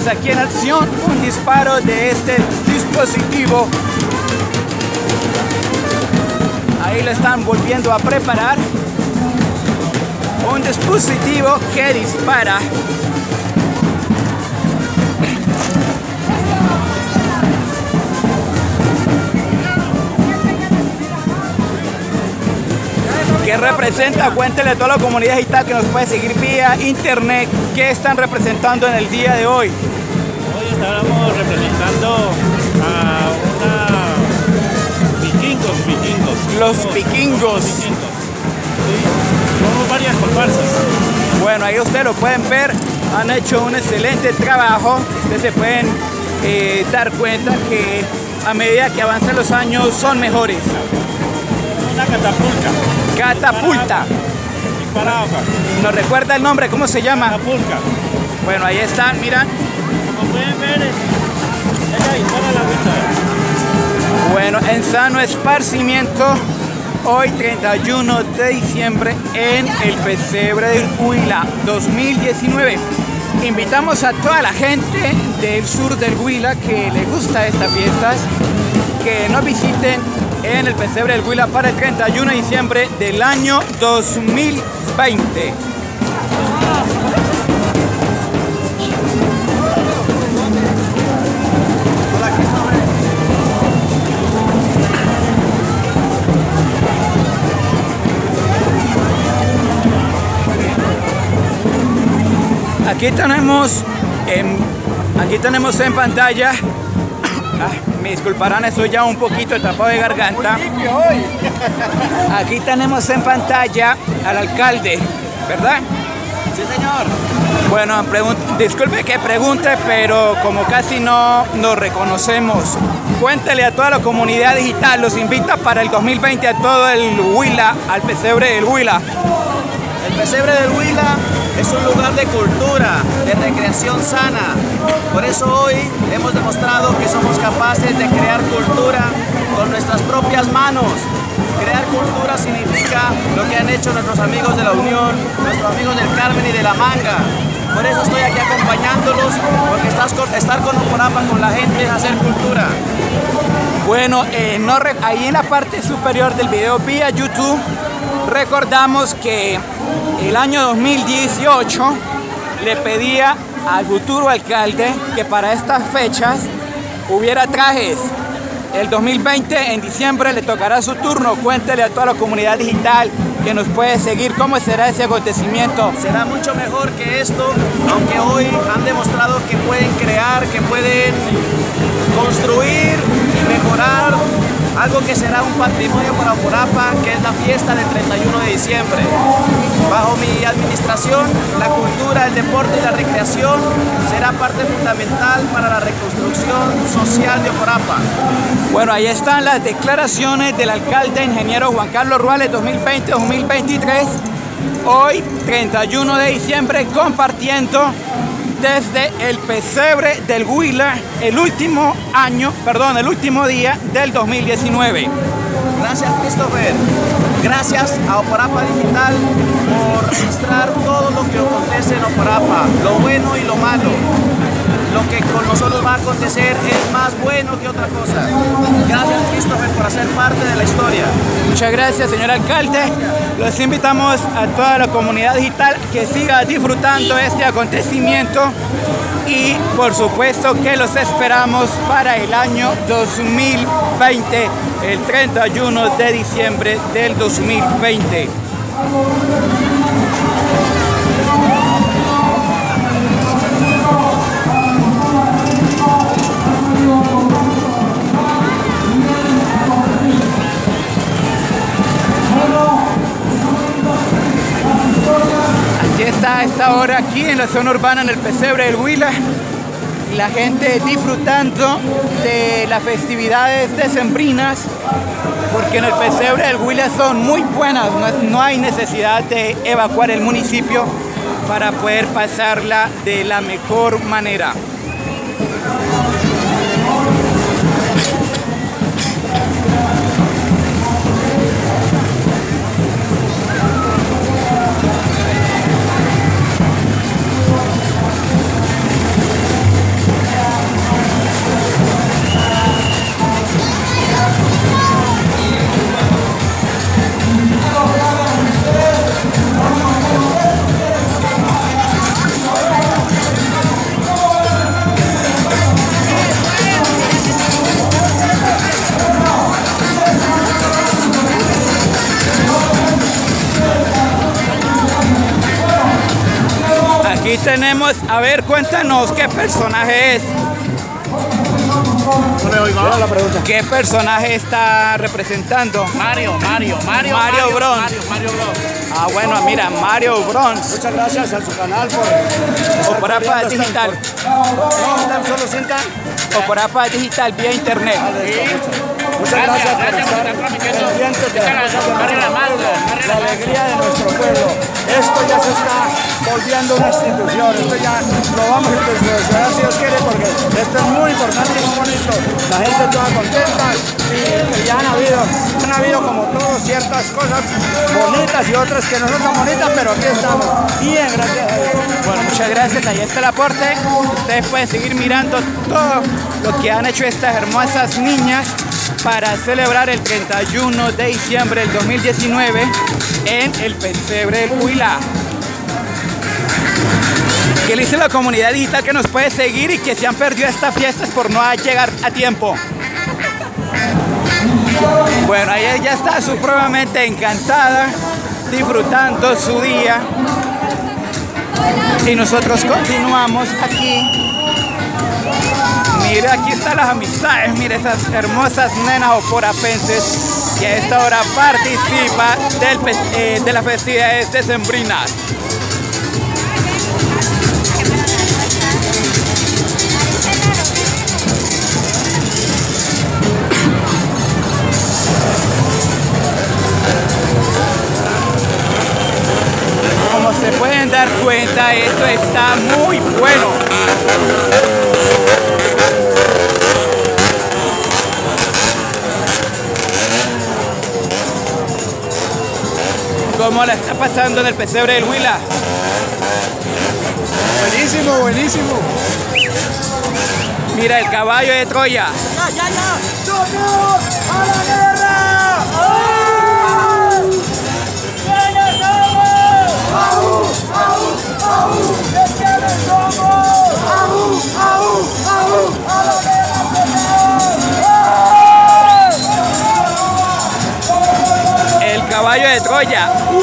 vemos aquí en acción un disparo de este dispositivo. Ahí lo están volviendo a preparar. Un dispositivo que dispara. ¿Qué representa? Cuéntele a toda la comunidad digital que nos puede seguir vía internet. ¿Qué están representando en el día de hoy? Hoy estamos representando a vikingos. Los vikingos. Sí, somos varias comparsas. Bueno, ahí ustedes lo pueden ver. Han hecho un excelente trabajo. Ustedes se pueden dar cuenta que a medida que avanzan los años son mejores. Una catapulta. Catapulta. Disparada. ¿Nos recuerda el nombre? ¿Cómo se llama? Catapulta. Bueno, ahí están, miran. Como pueden ver, ella dispara la vista. Bueno, en sano esparcimiento, hoy 31 de diciembre en el Pesebre del Huila 2019. Invitamos a toda la gente del sur del Huila que le gusta estas fiestas, que nos visiten en el Pesebre del Huila para el 31 de diciembre del año 2020. Aquí tenemos en pantalla, me disculparán, estoy ya un poquito tapado de garganta. Aquí tenemos en pantalla al alcalde, ¿verdad? Sí, señor. Bueno, disculpe que pregunte, pero como casi no nos reconocemos, cuéntele a toda la comunidad digital, los invita para el 2020 a todo el Huila, al Pesebre del Huila. El Pesebre del Huila es un lugar de cultura, de recreación sana. Por eso hoy hemos demostrado que somos capaces de crear cultura con nuestras propias manos. Crear cultura significa lo que han hecho nuestros amigos de la Unión, nuestros amigos del Carmen y de la Manga. Por eso estoy aquí acompañándolos, porque estar con Oporapa, con la gente, es hacer cultura. Bueno, ahí en la parte superior del video vía YouTube, recordamos que el año 2018 le pedía al futuro alcalde que para estas fechas hubiera trajes. El 2020, en diciembre, le tocará su turno. Cuéntele a toda la comunidad digital que nos puede seguir cómo será ese acontecimiento. Será mucho mejor que esto, aunque hoy han demostrado que pueden crear, que pueden construir y mejorar algo que será un patrimonio para Oporapa, que es la fiesta del 31 de diciembre. Bajo mi administración, la cultura, el deporte y la recreación será parte fundamental para la reconstrucción social de Oporapa. Bueno, ahí están las declaraciones del alcalde ingeniero Juan Carlos Ruales 2020-2023. Hoy, 31 de diciembre, compartiendo desde el Pesebre del Huila el último día del 2019. Gracias, Christopher. Gracias a Oporapa Digital por registrar todo lo que acontece en Oporapa, lo bueno y lo malo. Lo que con nosotros va a acontecer es más bueno que otra cosa. Gracias, Christopher, por hacer parte de la historia. Muchas gracias, señor alcalde. Los invitamos a toda la comunidad digital que siga disfrutando este acontecimiento y por supuesto que los esperamos para el año 2020, el 31 de diciembre del 2020. Así está a esta hora aquí en la zona urbana, en el Pesebre del Huila, la gente disfrutando de las festividades decembrinas, porque en el Pesebre del Huila son muy buenas, no hay necesidad de evacuar el municipio para poder pasarla de la mejor manera. Aquí tenemos, a ver, cuéntanos qué personaje es. ¿Qué personaje está representando? Mario Bros. Ah, bueno, mira, Mario Bros. Muchas gracias a su canal por Oporapa Digital. No, solo cinta. Oporapa Digital vía internet. Muchas gracias por estar pendientes de las cosas de la alegría de nuestro pueblo. Esto ya se está volviendo una institución. Esto ya lo vamos a institucionalizar si Dios quiere, porque esto es muy importante y muy bonito. La gente toda contenta y ya han habido como todo ciertas cosas bonitas y otras que no son tan bonitas, pero aquí estamos. Bien, gracias a Dios. Bueno, muchas gracias. Ahí está el aporte. Ustedes pueden seguir mirando todo lo que han hecho estas hermosas niñas para celebrar el 31 de diciembre del 2019 en el Pesebre del Huila. Que le dice la comunidad digital que nos puede seguir y que se han perdido estas fiestas por no llegar a tiempo. Bueno, ella ya está supremamente encantada, disfrutando su día. Y nosotros continuamos aquí. Mire, aquí están las amistades, mire esas hermosas nenas oporapenses que a esta hora participan de las festividades decembrinas. Como se pueden dar cuenta, esto está muy bueno. ¿Cómo la está pasando en el Pesebre del Huila? Buenísimo, buenísimo. Mira el caballo de Troya. ¡Ya! ¡Somos a la guerra! ¿Quiénes somos? ¡Aú! ¿De quiénes somos? ¡Aú! ¡A la guerra, señor! El caballo de Troya.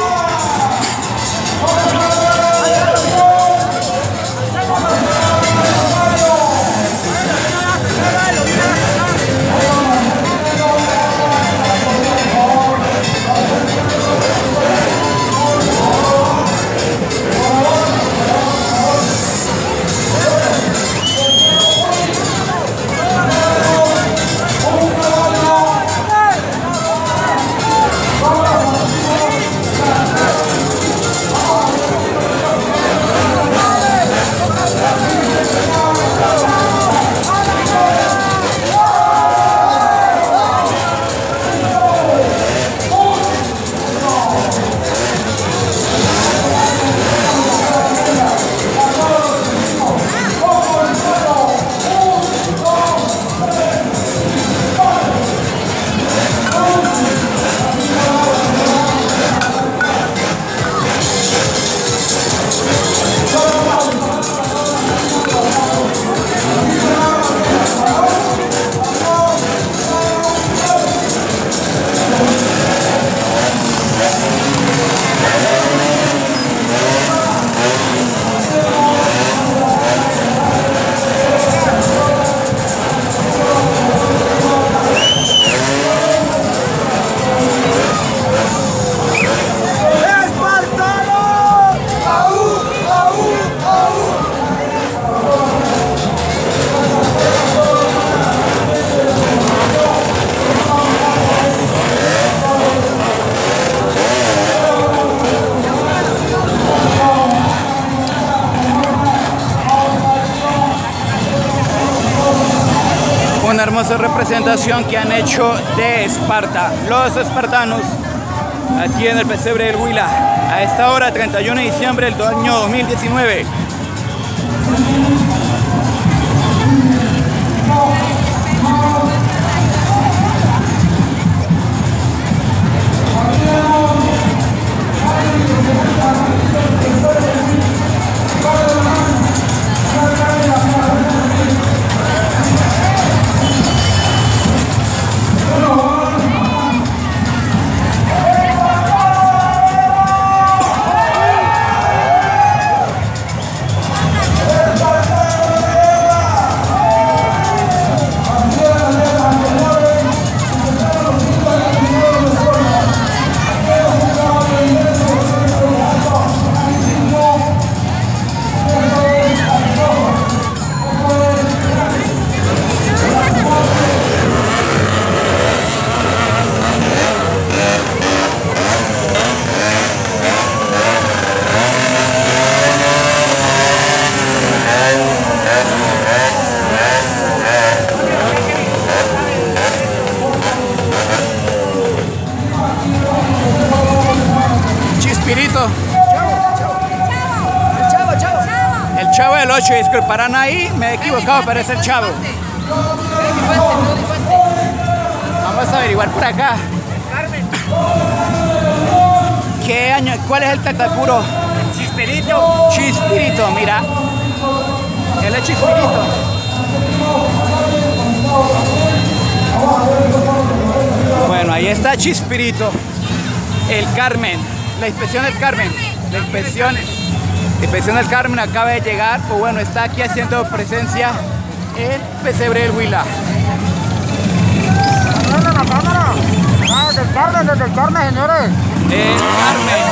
Una hermosa representación que han hecho de Esparta, los espartanos, aquí en el Pesebre del Huila, a esta hora, 31 de diciembre del año 2019. 8, disculparán ahí, me he equivocado, pero es el Chavo. Vamos a averiguar por acá. ¿Qué año? ¿Cuál es el Tacapuro? Chispirito. Chispirito, mira. Él es Chispirito. Bueno, ahí está Chispirito. El Carmen. La inspección del Carmen. La inspección del Carmen acaba de llegar. O bueno, está aquí haciendo presencia el pesebre del Huila. Desde el Carmen, señores. El Carmen.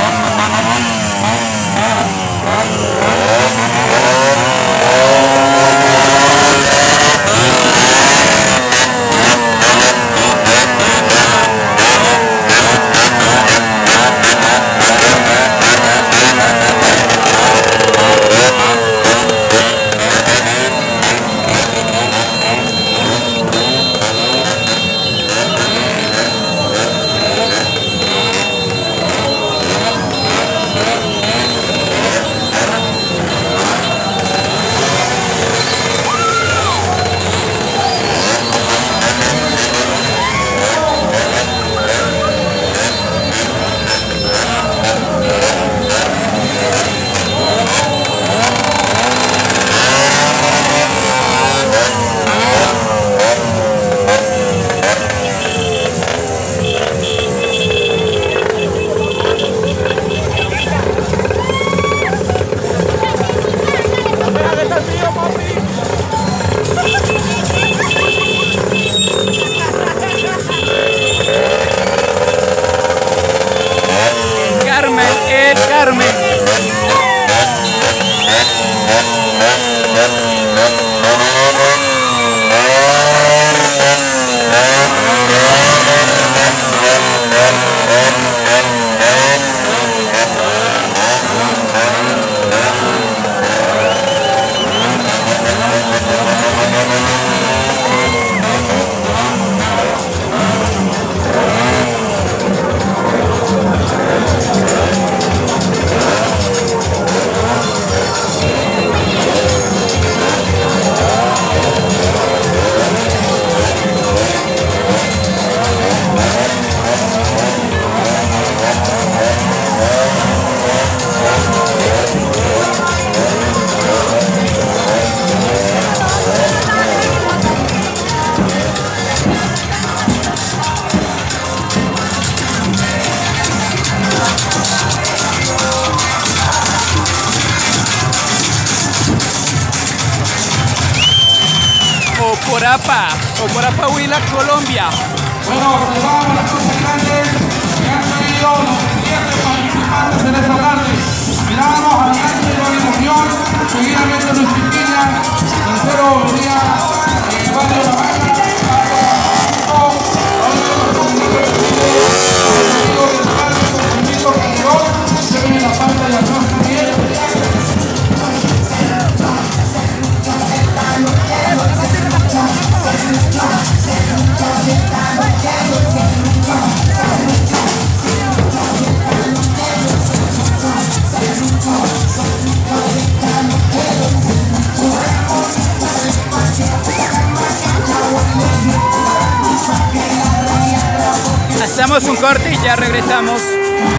El Carmen. Oporapa, Huila, Colombia. Bueno, saludamos a las participantes que han salido los 7 participantes en esta tarde. Miramos al arte de la emoción, seguidamente Luis Quintilla, tercero venía Barrio La Banda, se ve en la parte de atrás también. Hacemos un corte y ya regresamos.